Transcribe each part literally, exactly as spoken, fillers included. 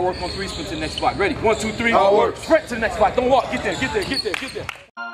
work on three, sprint to the next spot. Ready? One, two, three. Hard work. Sprint to the next spot. Don't walk. Get there, get there, get there, get there.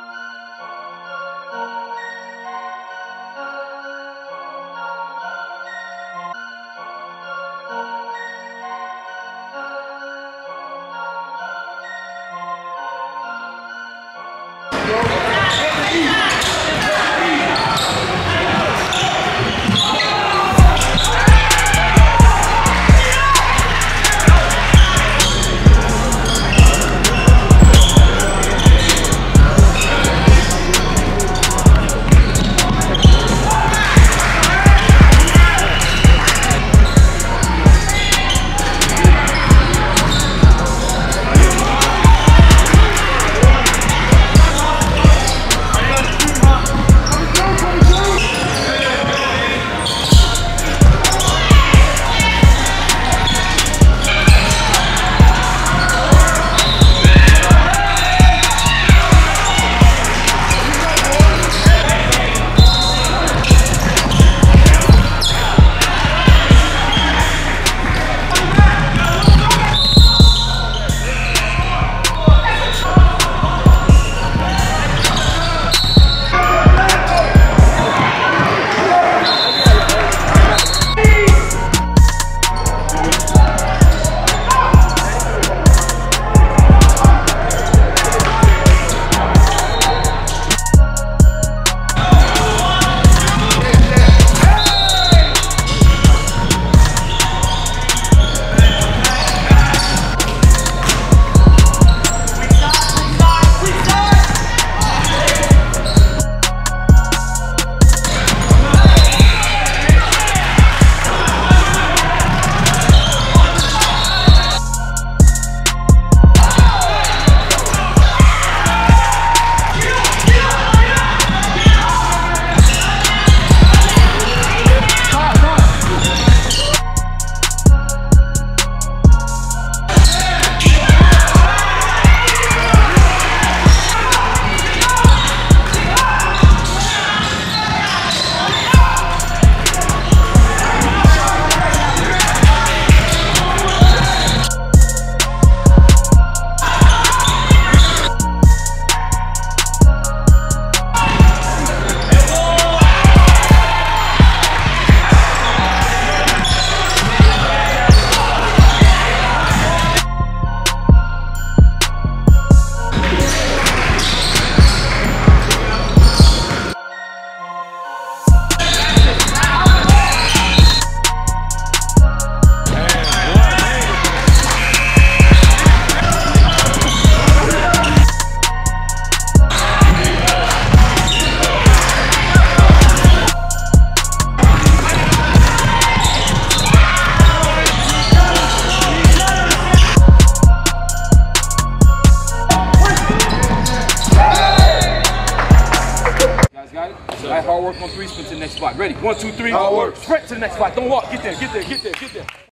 Right, hard work on three, sprint to the next spot. Ready? One, two, three. Hard work. Sprint to the next spot. Don't walk. Get there, get there, get there, get there.